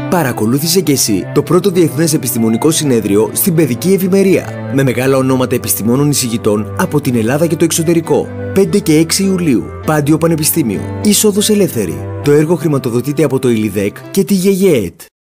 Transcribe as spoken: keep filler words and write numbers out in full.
Παρακολούθησε και εσύ το πρώτο Διεθνές Επιστημονικό Συνέδριο στην παιδική ευημερία, με μεγάλα ονόματα επιστημόνων εισηγητών από την Ελλάδα και το εξωτερικό. πέντε και έξι Ιουλίου, Πάντιο Πανεπιστήμιο, είσοδος ελεύθερη. Το έργο χρηματοδοτείται από το ΙΛΙΔΕΚ και τη ΓΕΓΕΕΤ.